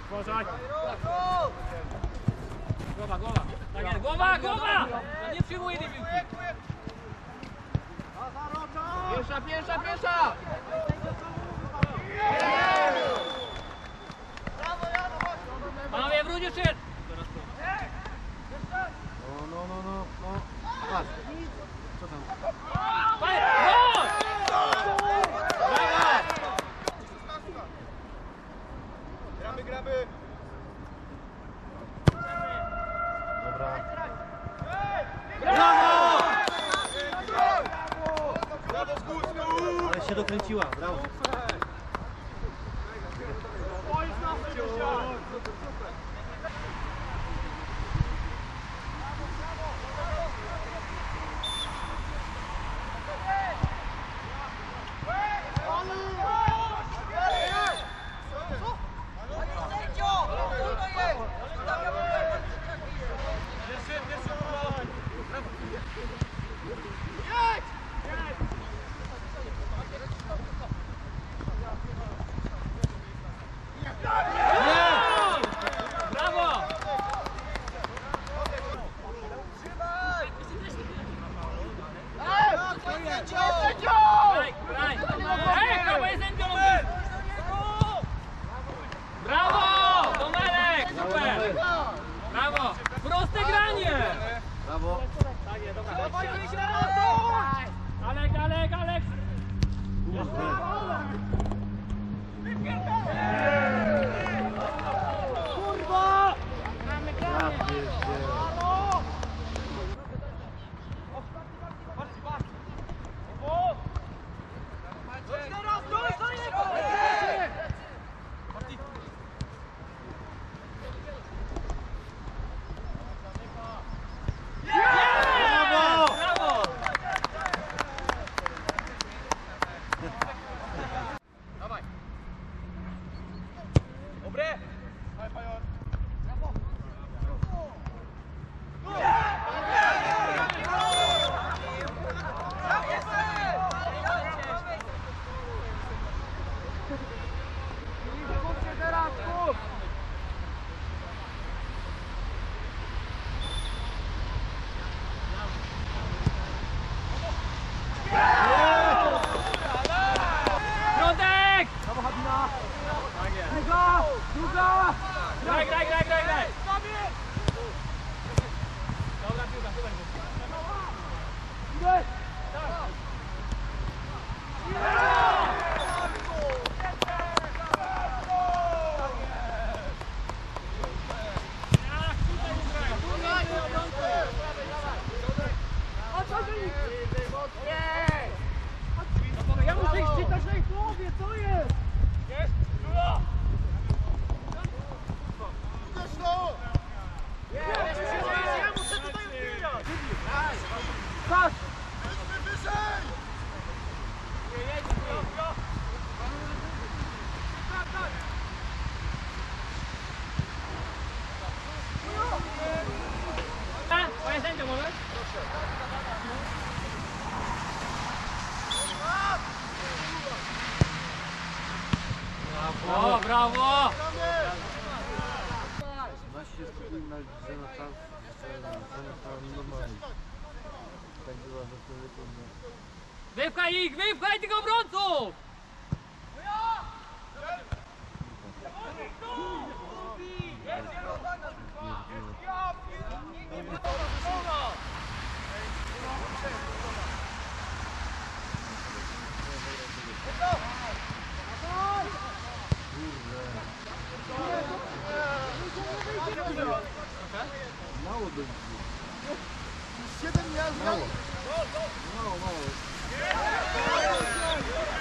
Uważaj! Głowa, głowa! Tak jest, głowa, głowa! No nie przyjmuję tej piłki! Piesza, piesza, piesza! Panowie, wróć jeszcze jeden! No. Patrz. Co tam? Fajnie! Gramy, gramy! Dobra. Brawo! Brawo, skór! Ale się dokręciła, brawo. Brawo! Graj! Ej, brawo jest sędzią! Brawo! Domenek! Super! Brawo! Proste granie! Brawo. Alek! Kurwa! Ja pierdzielę. Brawo! Brawo! Dobre! Środek! Brawo, Habina! Tak jest. Druga! Graj! Dobra piłka, super. Idę! Ja muszę ich czytać na ich głowie, co jest? Jest? Dużo! Ja muszę tutaj odbierać! Patrz! Panie sędzio, możesz? Brawo, brawo! 12 jest powinna że na czas, że na normalnie. Tak była, że wtedy to Wypchaj tych obrońców! mało będzie. 7 miast! Mało.